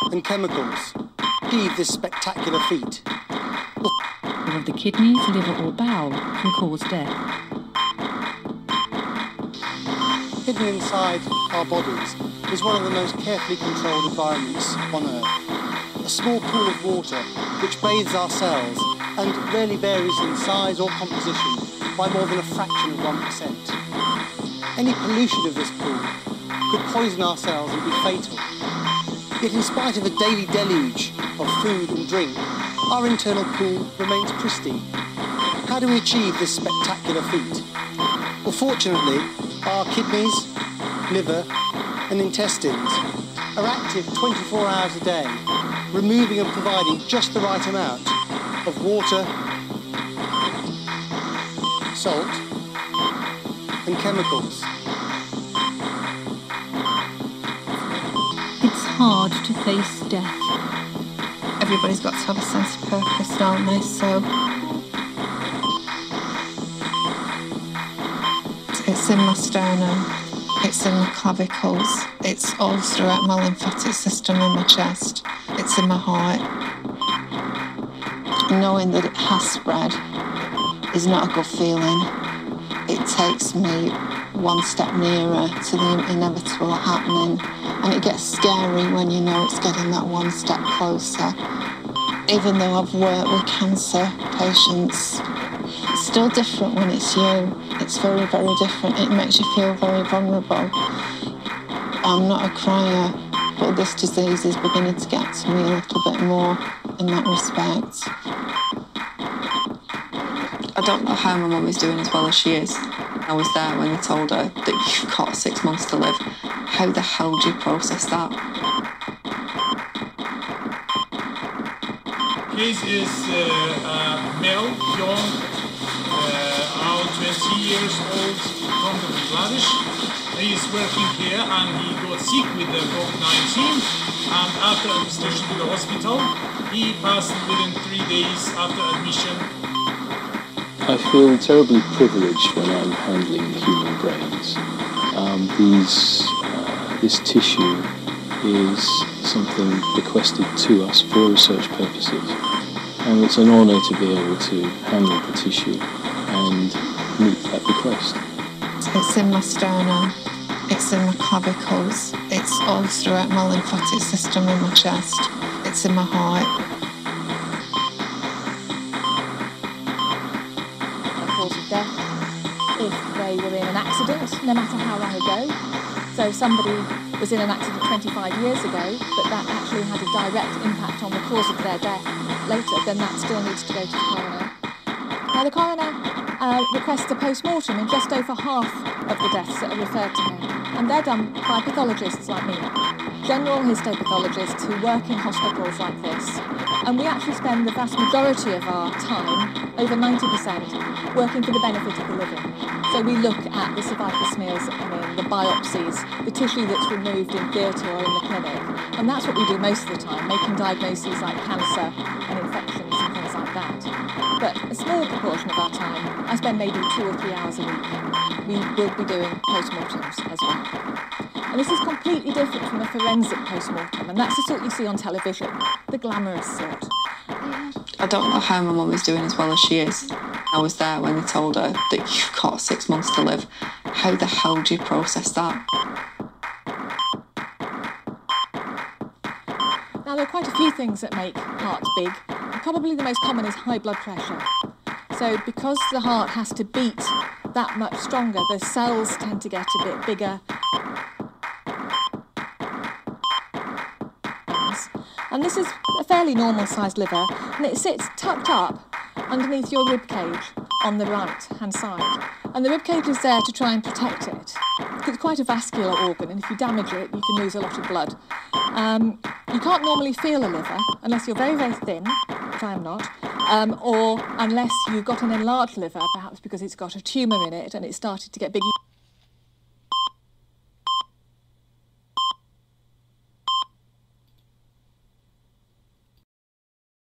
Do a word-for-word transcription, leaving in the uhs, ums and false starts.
and chemicals achieve this spectacular feat. All of the kidneys, liver or bowel can cause death. Hidden inside our bodies is one of the most carefully controlled environments on Earth. A small pool of water which bathes our cells and rarely varies in size or composition by more than a fraction of one percent. Any pollution of this pool could poison our cells and be fatal. Yet in spite of a daily deluge of food and drink, our internal pool remains pristine. How do we achieve this spectacular feat? Well, fortunately, our kidneys, liver and intestines are active twenty-four hours a day, removing and providing just the right amount of water, salt and chemicals. It's hard to face death. Everybody's got to have a sense of purpose, don't they? So it's in my sternum, it's in my clavicles, it's all throughout my lymphatic system in my chest, it's in my heart. Knowing that it has spread is not a good feeling. It takes me one step nearer to the inevitable happening, and it gets scary when you know it's getting that one step closer. Even though I've worked with cancer patients, it's still different when it's you. It's very, very different. It makes you feel very vulnerable. I'm not a crier, but this disease is beginning to get to me a little bit more in that respect. I don't know how my mum is doing as well as she is. I was there when they told her that you've got six months to live. How the hell do you process that? Case is uh, a male, young, uh, around twenty years old from the Bangladesh. He is working here and he got sick with the COVID nineteen, and after administration to the hospital, he passed within three days after admission. I feel terribly privileged when I'm handling human brains. Um, these, uh, this tissue is something bequested to us for research purposes, and it's an honour to be able to handle the tissue and meet that bequest. It's in my sternum, it's in my clavicles, it's all throughout my lymphatic system in my chest, it's in my heart. Cause of death if they were in an accident, no matter how long ago. So if somebody was in an accident twenty-five years ago, but that actually had a direct impact on the cause of their death later, then that still needs to go to the coroner. Now the coroner uh, requests a post-mortem in just over half of the deaths that are referred to him, and they're done by pathologists like me, general histopathologists who work in hospitals like this. And we actually spend the vast majority of our time, over ninety percent, working for the benefit of the living. So we look at the cervical smears that come in, the biopsies, the tissue that's removed in theatre or in the clinic. And that's what we do most of the time, making diagnoses like cancer and infections and things like that. But a small proportion of our time, I spend maybe two or three hours a week, we will be doing post-mortems as well. And this is completely different from a forensic post-mortem, and that's the sort you see on television, the glamorous sort. I don't know how my mum is doing as well as she is. I was there when they told her that you've got six months to live. How the hell do you process that? Now, there are quite a few things that make hearts big. Probably the most common is high blood pressure. So because the heart has to beat that much stronger, the cells tend to get a bit bigger. And this is a fairly normal-sized liver, and it sits tucked up underneath your rib cage on the right-hand side. And the rib cage is there to try and protect it. It's quite a vascular organ, and if you damage it, you can lose a lot of blood. Um, you can't normally feel a liver unless you're very, very thin, which I am not, um, or unless you've got an enlarged liver, perhaps because it's got a tumour in it and it's started to get big.